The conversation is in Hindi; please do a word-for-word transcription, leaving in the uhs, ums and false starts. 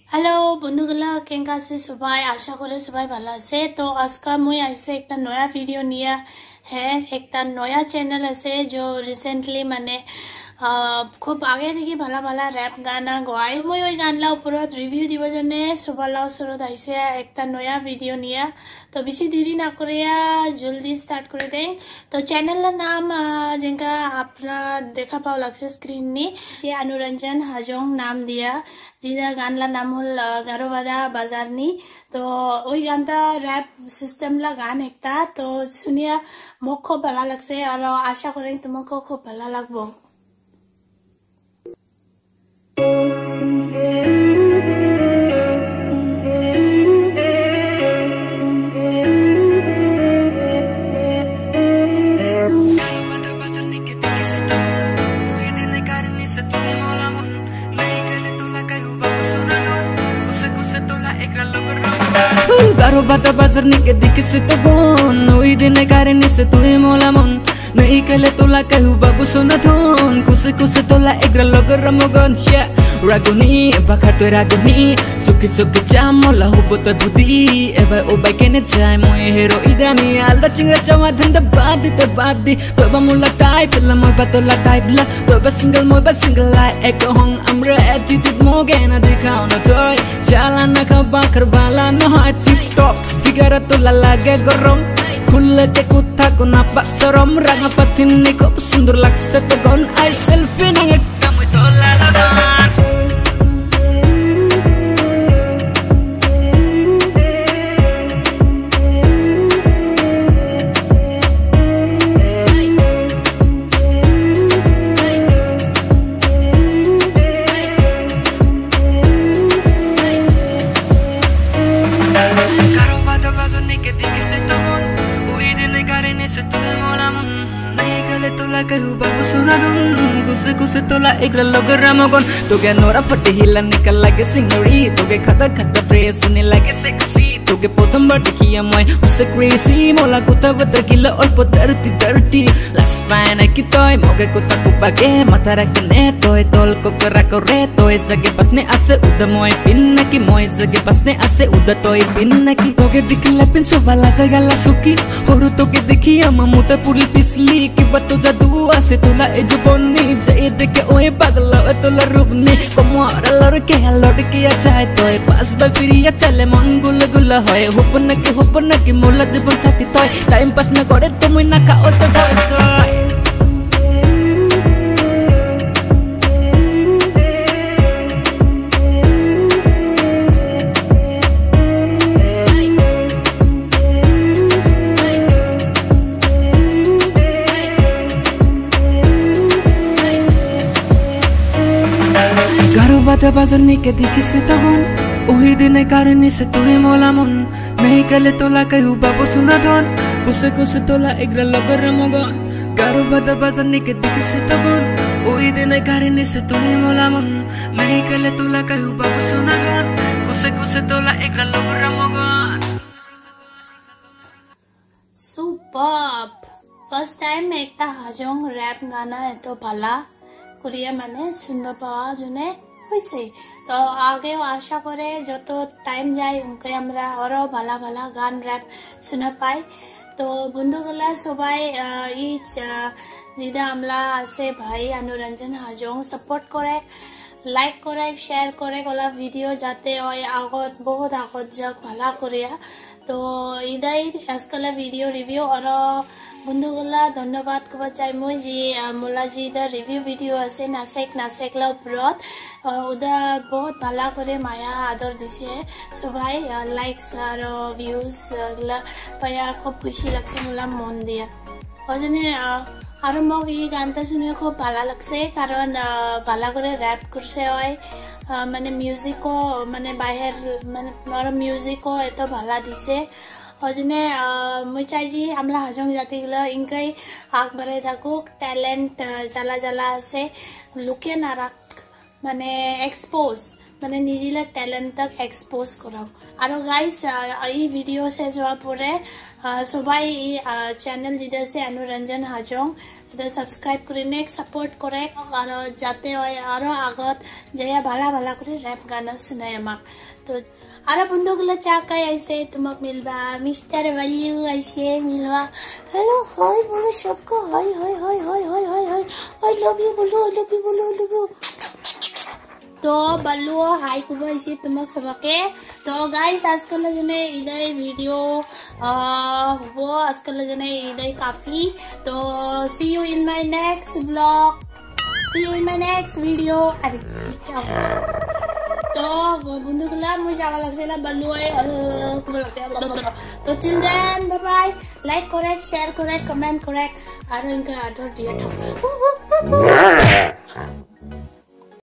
हेलो बंधुगला केंका से सबाई आशा करे सबाई भाला से। तो आज का मुझे ऐसे एक नया वीडियो निया है, एक नया चैनल ऐसे जो रिसेंटली मैंने खूब आगे देखी भाला भाला रैप गाना गाई मैं वही गाना ऊपर रिव्यू দিব জনে সবালা ওচৰত আইছে একটা নয়া ভিডিও নিয়া। तो बेसी देरी ना करिया जल्दी स्टार्ट कर दें। तो चैनल का नाम जिनका अपना देखा पाओ लगसे स्क्रीन नी से अनुरंजन हाजोंग नाम दिया, जिदा गान ला नाम हल गारोबादा बाजार नी। तो वही गान ता रैप सिस्टम ला गान एकता। तो सुनिया मोक खूब भला लगसे और आशा करें तुमको खूब भला लगबो। Garo bata bazar nike dikise to gon oi dine karne se tu mola mon nahi kale tola kahu babu sona thon kuse kuse tola egra logar ramogon sha raguni bakar to raguni sukhi sukhi chamola hobo to budi eba obai kene jai moy hero idani alda chingra chawa dhanda badi te badi to ba mula type la moy batola type la to ba single moy ba single la ek hong amra attitude mo gena dikhao na toy chala na ka bakar bala no tip top figara to la lage gorom खुल के कुत्ता को नापा सरम रंगा पथिन नि को सुंदर लगसे तो गन आई सेल्फी नंगे कम तो ला लगन करो बात बाजने के दिखे से तो गन se tu mola mon nahi kale tola kahu babu suna dun kuse kuse tola ekra logar ramogon toge nora patti hila nikal lage singori toge khata khata press ne lage sexy toge prothom bar dekhiya moi usse crazy mola kotha batar kila olpo dirty dirty last pan ki toy moge kotha ko bage mata rakne toy tol ko kara kore toy sage pasne ase uda moi pinna ki moi sage pasne ase uda toy pinna ki toge dikla pin so bala jagala suki horu toge dekhi mamuta puri pisli ki bato jadu ase tola ejbonni jai deke oe pagla tola rubni como alar ke halor ke achae toy pas ba firiya chale mon gul gul hoy hopna ke hopna ki mola jibon sati toy time pass na kore tumui na ka oto dawsoi bata bazar nike dikise to gon ohi dine karne se tu mola mon nahi kale tola kahu babu suna thon kuse kuse tola egra logar ramogon garo bata bazar nike dikise to gon ohi dine karne se tu mola mon nahi kale tola kahu babu suna thon kuse kuse tola egra logar ramogon superb first time Ekta Hajong rap गाना है तो भला कुरिया माने सुनना पावा जुने होइसे। तो आगे आशा करे जो तो टाइम जाए उनके हमरा और भला भला गान रैप सुना पाए। तो बंधुगला सबाई ई जिदा আমলা আছে ভাই अनुरंजन हाजोंग सपोर्ट करे लाइक करे शेयर करे गला वीडियो जाते হয় আগত बहुत আগত যাক ভালা করিয়া। तो इदाई आजकल वीडियो रिव्यू और बंधुगला धन्यवाद कब चाहे मैं जी मोला जी इधर रिव्यू वीडियो আছে नासेक नासेक ला ऊपर उदा बहुत भला करे माया आदर दिसे सबाई लाइक्स और व्यूज ला पाया खूब खुशी लगसे मोला मन दिया और जने और मग ये गानता सुने खूब भला लगसे कारण भला करे रैप करसे হয় মানে মিউজিকো মানে বাহির মানে আর মিউজিকো এত ভালা দিছে হজনে মই চাই যে আমলা হাজং জাতিগুলো ইনকাই আগবারে থাকুক ট্যালেন্ট জ্বালা জ্বালা আছে লুকে না রাখ মানে এক্সপোজ মানে নিজের ট্যালেন্ট তক এক্সপোজ করাও। আর গাইস এই ভিডিও শেষ হওয়ার পরে সবাই চ্যানেল যেটা আছে অনুরঞ্জন হাজং এটা সাবস্ক্রাইব করে নেক সাপোর্ট করে আর যাতে হয় আরো আগত যাইয়া ভালা ভালা করে র্যাপ গান শুনাই আমাক। তো আর বন্ধুগুলো চা খাই আইসে তোমাক মিলবা মিস্টার ভালিউ আইসে মিলবা হ্যালো হয় বলো সবকো হয় হয় হয় হয় হয় হয় হয় আই লাভ ইউ বলো আই লাভ ইউ বলো আই লাভ ইউ। तो बल्लू हाई कुबो इसी तुमक सबके। तो गाइस आजकल जने इधर वीडियो वो आजकल जने इधर काफी। तो see you in my next vlog, see you in my next video. अरे क्या हुआ? तो बंधुगुला मुझे जावा लगसेला बल्लू है कुबो लगसे। तो till then bye bye, like करेक्ट शेयर करेक्ट कमेंट करेक्ट और इनका ऑर्डर दिया था।